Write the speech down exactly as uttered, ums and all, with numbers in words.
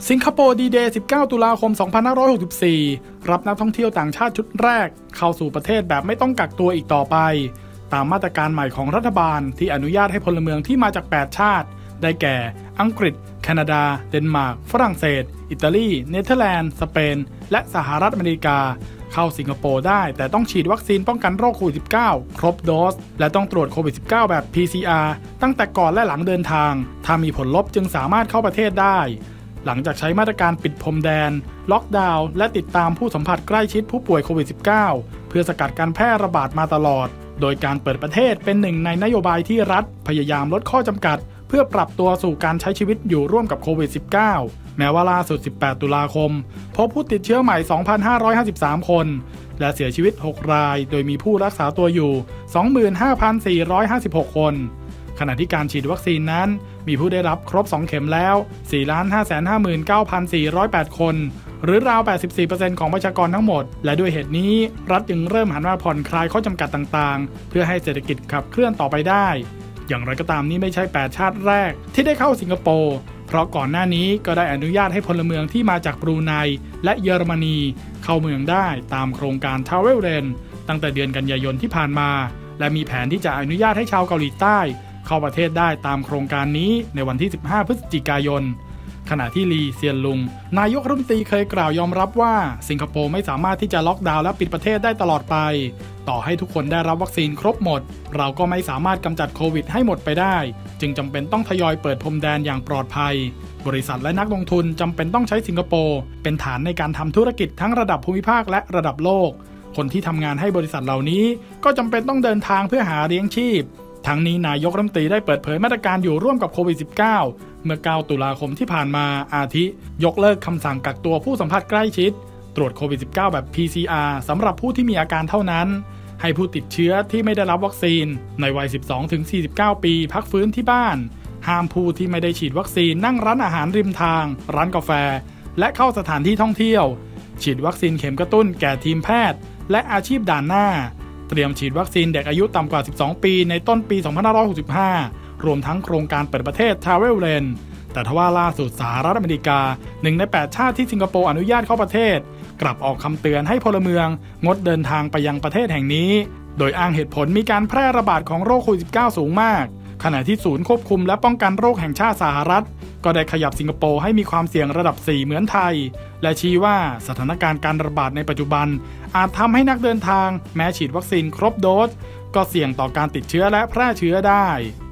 สิงคโปร์ดีเดย์ สิบเก้า ตุลาคม สองพันห้าร้อยหกสิบสี่ รับนักท่องเที่ยวต่างชาติชุดแรกเข้าสู่ประเทศแบบไม่ต้องกักตัวอีกต่อไปตามมาตรการใหม่ของรัฐบาลที่อนุญาตให้พลเมืองที่มาจาก แปด ชาติได้แก่อังกฤษแคนาดาเดนมาร์กฝรั่งเศสอิตาลีเนเธอร์แลนด์สเปนและสหรัฐอเมริกาเข้าสิงคโปร์ได้แต่ต้องฉีดวัคซีนป้องกันโรคโควิด สิบเก้า ครบโดสและต้องตรวจโควิด สิบเก้า แบบ พี ซี อาร์ ตั้งแต่ก่อนและหลังเดินทางถ้ามีผลลบจึงสามารถเข้าประเทศได้หลังจากใช้มาตรการปิดพรมแดนล็อกดาวน์และติดตามผู้สัมผัสใกล้ชิดผู้ป่วยโควิด สิบเก้า เพื่อสกัดการแพร่ระบาดมาตลอดโดยการเปิดประเทศเป็นหนึ่งในนโยบายที่รัฐพยายามลดข้อจำกัดเพื่อปรับตัวสู่การใช้ชีวิตอยู่ร่วมกับโควิด สิบเก้า แม้ว่าล่าสุด สิบแปด ตุลาคมพบผู้ติดเชื้อใหม่ สองพันห้าร้อยห้าสิบสาม คนและเสียชีวิต หก รายโดยมีผู้รักษาตัวอยู่ สองหมื่นห้าพันสี่ร้อยห้าสิบหก คนขณะที่การฉีดวัคซีนนั้นมีผู้ได้รับครบ สอง เข็มแล้ว สี่ล้านห้าแสนห้าหมื่นเก้าพันสี่ร้อยแปด คนหรือราว แปดสิบสี่เปอร์เซ็นต์ ของประชากรทั้งหมดและด้วยเหตุนี้รัฐจึงเริ่มหันมาผ่อนคลายข้อจำกัดต่างๆเพื่อให้เศรษฐกิจขับเคลื่อนต่อไปได้อย่างไรก็ตามนี่ไม่ใช่แปดชาติแรกที่ได้เข้าสิงคโปร์เพราะก่อนหน้านี้ก็ได้อนุญาตให้พลเมืองที่มาจากบรูไนและเยอรมนีเข้าเมืองได้ตามโครงการ Travel Lane ตั้งแต่เดือนกันยายนที่ผ่านมาและมีแผนที่จะอนุญาตให้ชาวเกาหลีใต้เข้าประเทศได้ตามโครงการนี้ในวันที่ สิบห้า พฤศจิกายนขณะที่ลีเซียนลุงนายกรัฐมนตรีเคยกล่าวยอมรับว่าสิงคโปร์ไม่สามารถที่จะล็อกดาวน์และปิดประเทศได้ตลอดไปต่อให้ทุกคนได้รับวัคซีนครบหมดเราก็ไม่สามารถกำจัดโควิดให้หมดไปได้จึงจำเป็นต้องทยอยเปิดพรมแดนอย่างปลอดภัยบริษัทและนักลงทุนจำเป็นต้องใช้สิงคโปร์เป็นฐานในการทำธุรกิจทั้งระดับภูมิภาคและระดับโลกคนที่ทำงานให้บริษัทเหล่านี้ก็จำเป็นต้องเดินทางเพื่อหาเลี้ยงชีพทั้งนี้นายกรัฐมนตรีได้เปิดเผยมาตรการอยู่ร่วมกับโควิด สิบเก้า เมื่อ เก้า ตุลาคมที่ผ่านมาอาทิยกเลิกคำสั่งกักตัวผู้สัมผัสใกล้ชิดตรวจโควิด สิบเก้า แบบ พี ซี อาร์ สำหรับผู้ที่มีอาการเท่านั้นให้ผู้ติดเชื้อที่ไม่ได้รับวัคซีนในวัย สิบสองถึงสี่สิบเก้า ปีพักฟื้นที่บ้านห้ามผู้ที่ไม่ได้ฉีดวัคซีนนั่งร้านอาหารริมทางร้านกาแฟและเข้าสถานที่ท่องเที่ยวฉีดวัคซีนเข็มกระตุ้นแก่ทีมแพทย์และอาชีพด่านหน้าเตรียมฉีดวัคซีนเด็กอายุต่ำกว่า สิบสอง ปีในต้นปี สองพันห้าร้อยหกสิบห้า รวมทั้งโครงการเปิดประเทศ Travel Lane แต่ทว่าล่าสุดสหรัฐอเมริกาหนึ่งในแปดชาติที่สิงคโปร์อนุญาตเข้าประเทศกลับออกคำเตือนให้พลเมืองงดเดินทางไปยังประเทศแห่งนี้โดยอ้างเหตุผลมีการแพร่ระบาดของโรคโควิด สิบเก้า สูงมากขณะที่ศูนย์ควบคุมและป้องกันโรคแห่งชาติสหรัฐก็ได้ขยับสิงคโปร์ให้มีความเสี่ยงระดับ สี่ เหมือนไทยและชี้ว่าสถานการณ์การระบาดในปัจจุบันอาจทำให้นักเดินทางแม้ฉีดวัคซีนครบโดสก็เสี่ยงต่อการติดเชื้อและแพร่เชื้อได้